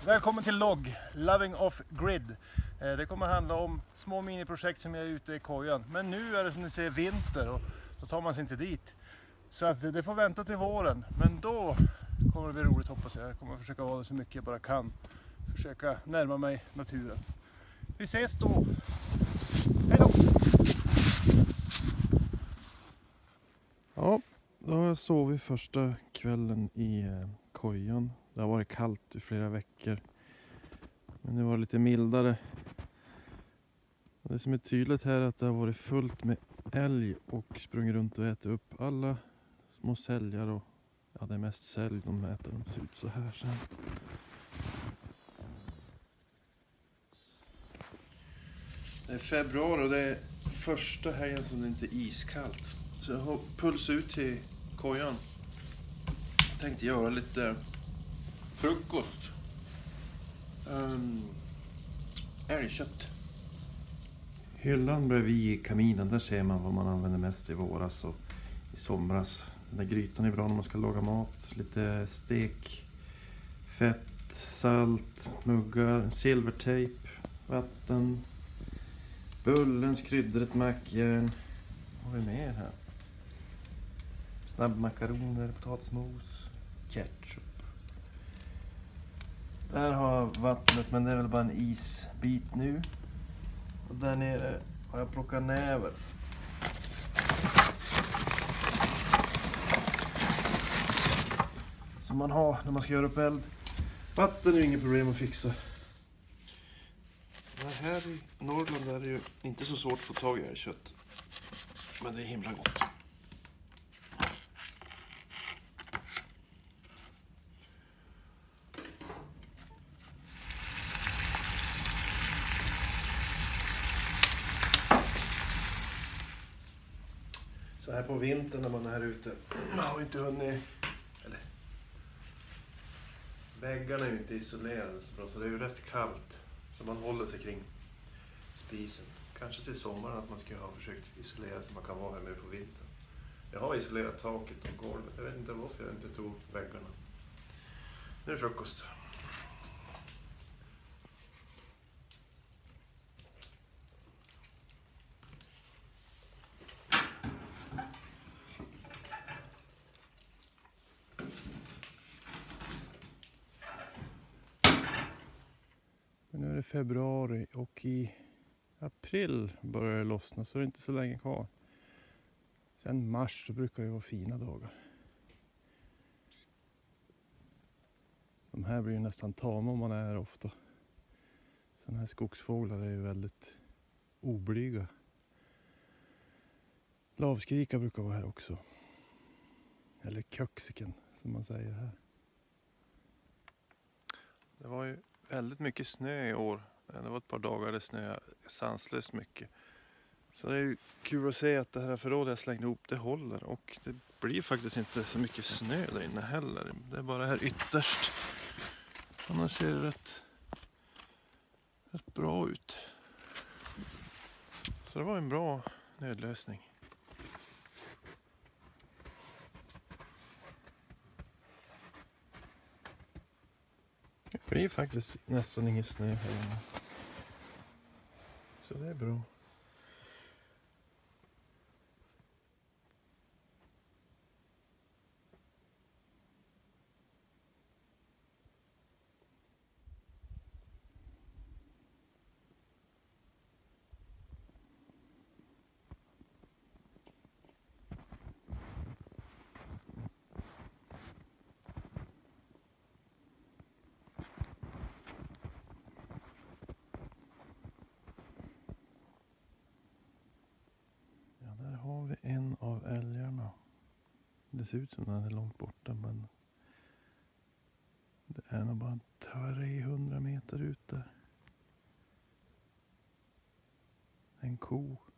Välkommen till Logg, Loving Off Grid. Det kommer handla om små miniprojekt som jag är ute i kojan. Men nu är det som ni ser vinter och då tar man sig inte dit. Så att det får vänta till våren. Men då kommer det bli roligt, hoppas jag. Jag kommer försöka vara det så mycket jag bara kan. Försöka närma mig naturen. Vi ses då. Hej då! Ja, då har jag sovit första kvällen i kojan. Det har varit kallt i flera veckor. Men nu var det lite mildare. Och det som är tydligt här är att det har varit fullt med älg och sprungit runt och ätit upp alla små säljar. Och, ja, det är mest sälj de äter. De ser ut så här sen. Det är februari och det är första helgen som det inte är iskallt. Så jag har puls ut till kojan. Jag tänkte göra lite frukost. Älgkött. Hyllan bredvid kaminen, där ser man vad man använder mest i våras och i somras. Den där grytan är bra när man ska laga mat. Lite stek, fett, salt, muggar, silvertejp, vatten, bullens kryddor, ett mackjärn. Vad har vi mer här? Snabbmakaroner, potatismos, ketchup. Där har jag vattnet, men det är väl bara en isbit nu. Och där nere har jag plockat näver. Som man har när man ska göra upp eld. Vatten är ju inget problem att fixa. Här i Norrland är det ju inte så svårt att få tag i älgkött. Men det är himla gott. Så här på vintern när man är här ute, man har inte hunnit, eller väggarna är ju inte isolerade så bra, så det är ju rätt kallt. Så man håller sig kring spisen. Kanske till sommaren att man ska ha försökt isolera så man kan vara här med på vintern. Jag har isolerat taket och golvet, jag vet inte varför jag inte tog väggarna. Nu är det frukost. Nu är det februari och i april börjar det lossna, så det är inte så länge kvar. Sen mars så brukar det vara fina dagar. De här blir ju nästan tama om man är här ofta. Sådana här skogsfåglar är ju väldigt oblyga. Lavskrika brukar vara här också. Eller köksiken som man säger här. Det var ju väldigt mycket snö i år. Det var ett par dagar det snöade sanslöst mycket. Så det är ju kul att se att det här förrådet jag slängde ihop, det håller. Och det blir faktiskt inte så mycket snö där inne heller. Det är bara här ytterst. Annars ser det rätt bra ut. Så det var en bra nödlösning. Det blir faktiskt nästan ingen snö här inne. Så det är bra. En av älgarna. Det ser ut som den är långt borta, men det är nog bara 300 meter ut där. En ko.